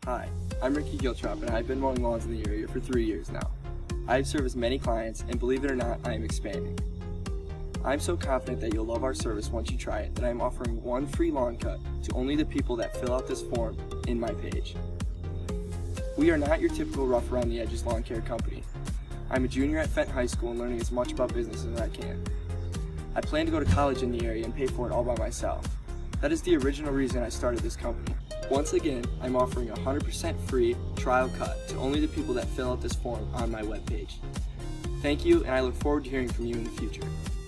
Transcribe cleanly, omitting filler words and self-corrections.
Hi, I'm Ricky Giltrop and I've been mowing lawns in the area for 3 years now. I've serviced many clients and believe it or not, I am expanding. I'm so confident that you'll love our service once you try it that I'm offering one free lawn cut to only the people that fill out this form in my page. We are not your typical rough around the edges lawn care company. I'm a junior at Fenton High School and learning as much about business as I can. I plan to go to college in the area and pay for it all by myself. That is the original reason I started this company. Once again, I'm offering a 100% free trial cut to only the people that fill out this form on my webpage. Thank you, and I look forward to hearing from you in the future.